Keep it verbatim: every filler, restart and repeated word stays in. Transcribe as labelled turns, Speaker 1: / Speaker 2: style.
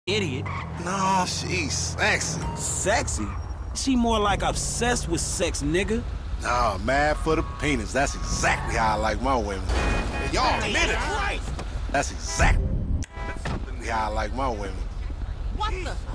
Speaker 1: idiot.
Speaker 2: No, she's sexy.
Speaker 1: Sexy? She more like obsessed with sex, nigga.
Speaker 2: Nah, mad for the penis. That's exactly how I like my women. Y'all admit it. That's exactly how I like my women.
Speaker 3: What the?